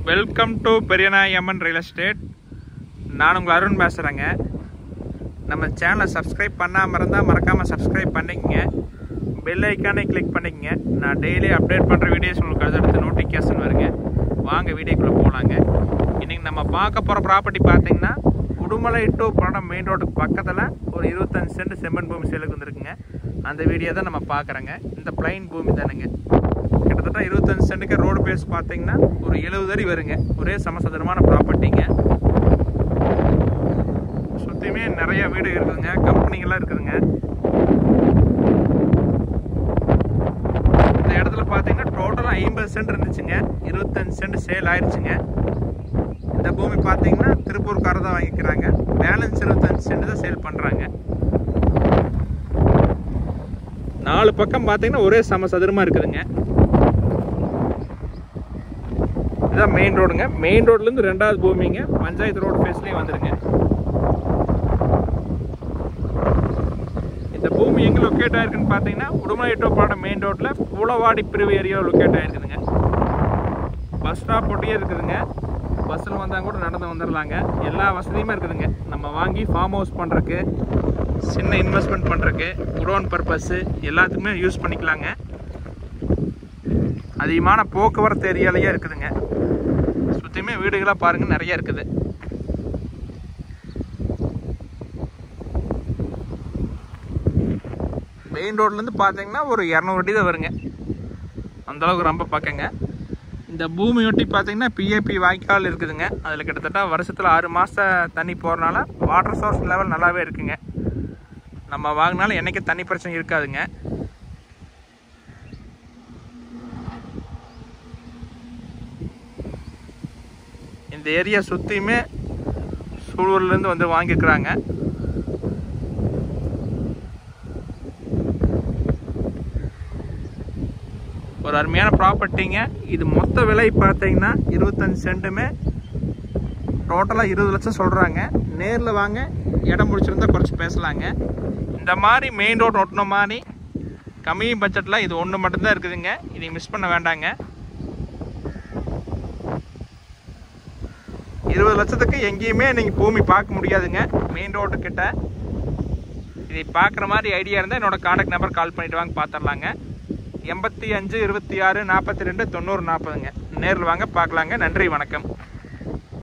Welcome to Periyanayamman real estate. நான் உங்கள் அருண் பேசுகிறேங்க. நம்ம சேனலை சப்ஸ்கிரைப் பண்ணாமல் இருந்தால் மறக்காமல் சப்ஸ்கிரைப் பண்ணிக்கங்க. பெல் ஐக்கானே கிளிக் பண்ணிக்கங்க. நான் டெய்லி அப்டேட் பண்ணுற வீடியோஸ் உங்களுக்கு அடுத்தடுத்து நோட்டிஃபிகேஷன் வருங்க. வாங்க வீடியோக்குள்ளே போகலாங்க. இன்றைக்கி நம்ம பார்க்க போகிற ப்ராப்பர்ட்டி பார்த்தீங்கன்னா உடுமலை டு படம் மெயின் ரோடுக்கு பக்கத்தில் ஒரு 25 சென்ட் செம்மண் பூமி சேலுக்கு வந்துருக்குங்க. அந்த வீடியோ தான் நம்ம பார்க்குறோங்க. இந்த பிளைன் பூமி தானுங்க. கிட்டத்தட்ட 25 சென்ட்டுக்கு ரோடு பேஸ் பார்த்தீங்கன்னா ஒரு 70 அடி வருங்க. ஒரே சமசதுரமான ப்ராப்பர்ட்டிங்க. சுற்றியுமே நிறைய வீடு இருக்குதுங்க, கம்பெனிகள்லாம் இருக்குதுங்க. இந்த இடத்துல பார்த்தீங்கன்னா டோட்டலாக 50 சென்ட் இருந்துச்சுங்க. 25 சென்ட் சேல் ஆயிடுச்சுங்க. இந்த பூமி பார்த்தீங்கன்னா திருப்பூர்காரர் தான் வாங்கிக்கிறாங்க. பேலன்ஸ் 25 சென்ட் தான் சேல் பண்ணுறாங்க. 4 பக்கம் பார்த்தீங்கன்னா ஒரே சமசதுரமாக இருக்குதுங்க. இதான் மெயின் ரோடுங்க. மெயின் ரோட்லேருந்து 2வது பூமிங்க. பஞ்சாயத்து ரோடு ஃபேஸ்லேயே வந்துடுங்க. இந்த பூமி எங்கே லொக்கேட் ஆகிருக்குன்னு பார்த்தீங்கன்னா உடுமலை டு படம் மெயின் ரோட்டில் பூலவாடி பிரிவு ஏரியாவில் லொக்கேட் ஆகிருக்குதுங்க. பஸ் ஸ்டாப் ஒட்டியே இருக்குதுங்க. பஸ்ஸில் வந்தால் கூட நடந்து வந்துடலாங்க. எல்லா வசதியுமே இருக்குதுங்க. நம்ம வாங்கி ஃபார்ம் ஹவுஸ் பண்ணுறக்கு, சின்ன இன்வெஸ்ட்மெண்ட் பண்ணுறக்கு, குடோன் பர்பஸ்ஸு எல்லாத்துக்குமே யூஸ் பண்ணிக்கலாங்க. அதிகமான போக்குவரத்து ஏரியாலேயே இருக்குதுங்க. சுற்றியுமே வீடுகளாக பாருங்கள் நிறைய இருக்குது. மெயின் ரோட்லேருந்து பார்த்தீங்கன்னா ஒரு 200 அடி தான் வருங்க. அந்தளவுக்கு ரொம்ப பக்கங்க. இந்த பூமி ஒட்டி பார்த்தீங்கன்னா பிஏபி வாய்க்கால் இருக்குதுங்க. அதில் கிட்டத்தட்ட வருஷத்தில் 6 மாதம் தண்ணி போகிறனால வாட்டர் சோர்ஸ் லெவல் நல்லாவே இருக்குங்க. நம்ம வாங்கினாலும் என்றைக்கு தண்ணி பிரச்சனை இருக்காதுங்க. இந்த ஏரியா சுற்றியுமே சூலூர்லேருந்து வந்து வாங்கிக்கிறாங்க. ஒரு அருமையான ப்ராப்பர்ட்டிங்க. இது மொத்த விலை பார்த்தீங்கன்னா 25 சென்ட்டுமே டோட்டலாக 20 லட்சம் சொல்கிறாங்க. நேரில் வாங்க, இடம் முடிச்சிருந்தா குறைச்சி பேசலாங்க. இந்த மாதிரி மெயின் ரோடு ஒட்டின மாதிரி கம்மி பட்ஜெட்டில் இது ஒன்று மட்டும்தான் இருக்குதுங்க. இதை மிஸ் பண்ண வேண்டாங்க. 20 லட்சத்துக்கு எங்கேயுமே நீங்கள் பூமி பார்க்க முடியாதுங்க. மெயின் ரோட்டுக்கிட்ட இதை பார்க்குற மாதிரி ஐடியா இருந்தால் என்னோடய கான்டாக்ட் நம்பர் கால் பண்ணிவிட்டு வாங்க, பார்த்துடலாங்க. 85 26 42 90 40ங்க. நேரில் வாங்க, பார்க்கலாங்க. நன்றி, வணக்கம்.